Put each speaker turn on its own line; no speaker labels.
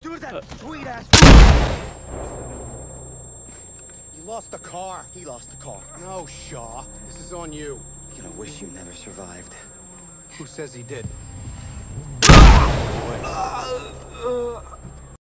Do that sweet ass. You lost the car. He lost the car.
No, Shaw. This is on you.
You're gonna wish you never survived.
Who says he did?